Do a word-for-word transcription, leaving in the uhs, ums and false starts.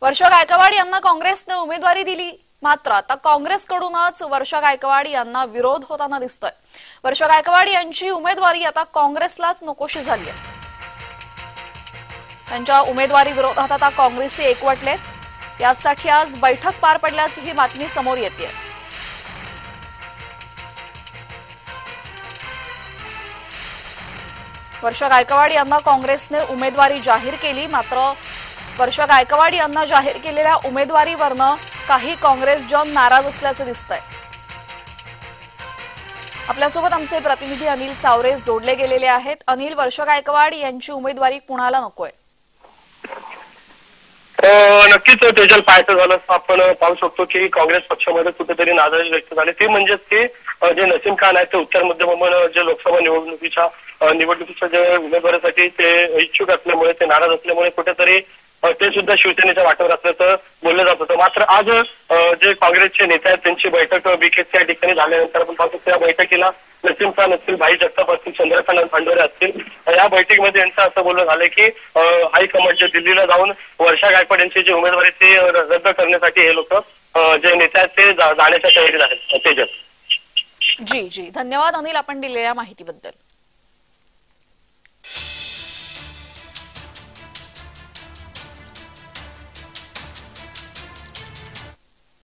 वर्षा गायकवाड यांना काँग्रेसने उमेदवारी दिली, मात्र आता काँग्रेसकडूनच वर्षा गायकवाड यांना विरोध होताना दिसतोय। वर्षा गायकवाड यांची उमेदवारी आता काँग्रेसलाच नकोशी झाली आहे। त्यांच्या उमेदवारी विरोधात आता काँग्रेसचे एकवटलेत। यासाठी आज बैठक पार पडल्याची ही बातमी समोर येते। वर्षा गायकवाड यांना काँग्रेसने उमेदवारी जाहीर केली, मात्र वर्षा गायकवाड यांना जाहीर केलेल्या उमेदवारीवरनं काही काँग्रेसजन नाराज असल्याचे दिसतंय। आपल्यासोबत आमचे प्रतिनिधी अनिल सावरे जोडले गेलेले आहेत। अनिल, वर्षा गायकवाड यांची उमेदवारी कुणाला नकोय? नक्कीच तेजल, पाहायचं झालं आपण पाहू शकतो की काँग्रेस पक्षामध्ये कुठेतरी नाराजी व्यक्त झाली। ते म्हणजे ते जे नसीम खान आहेत ते उत्तर मध्य मुंबई जे लोकसभा निवडणुकीच्या निवडणुकीच्या जे उमेदवारीसाठी ते इच्छुक असल्यामुळे ते नाराज असल्यामुळे कुठेतरी ते सुद्धा शिवसेनेच्या वाटेवर असल्याचं बोललं जात होतं। मात्र आज जे काँग्रेसचे नेते आहेत त्यांची बैठक बीकेसी या ठिकाणी झाल्यानंतर आपण पाहतो त्या बैठकीला नसीम खान असतील, भाई जगताप असतील, चंद्रकांत पांडोरे असतील, या बैठकीमध्ये यांचं असं बोलणं झालं की हायकमांडच्या दिल्लीला जाऊन वर्षा गायकवाड यांची जी उमेदवारी ती रद्द करण्यासाठी हे लोक जे नेते आहेत ते जाण्याच्या तयारीत आहेत। तेजल जी जी धन्यवाद अनिल, आपण दिलेल्या माहितीबद्दल।